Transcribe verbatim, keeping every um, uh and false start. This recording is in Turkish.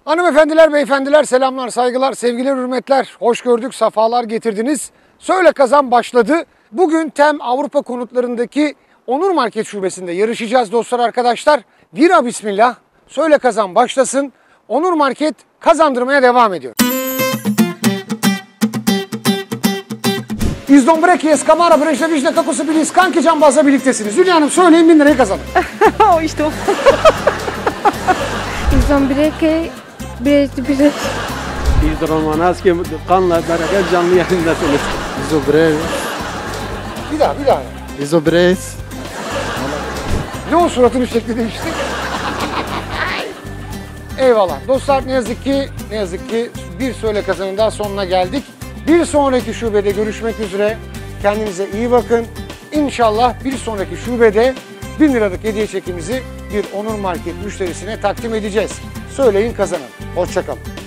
Hanımefendiler, beyefendiler, selamlar, saygılar, sevgiler, hürmetler. Hoş gördük, safalar getirdiniz. Söyle Kazan başladı. Bugün Tem Avrupa konutlarındaki Onur Market şubesinde yarışacağız dostlar, arkadaşlar. Vira bismillah, Söyle Kazan başlasın. Onur Market kazandırmaya devam ediyor. İzdombreki, Eskamara, Brejne, Vijne, Kakosu, Bilis, Kanki Cambaz'la birliktesiniz. Hülya Hanım söyleyin, bin lirayı kazanın. O işte o. İzdombreki, Brejne, Vijne. İzdromanazki kanla bereket canlı yayındasınız. İzobrev. Bir daha, bir daha. İzobrez. Ne o suratının şekli değişti? Eyvallah. Dostlar ne yazık ki, ne yazık ki bir Söyle Kazan'ın daha sonuna geldik. Bir sonraki şubede görüşmek üzere. Kendinize iyi bakın. İnşallah bir sonraki şubede bin liralık hediye çekimizi bir Onur Market müşterisine takdim edeceğiz. Söyleyin kazanın. Hoşça kalın.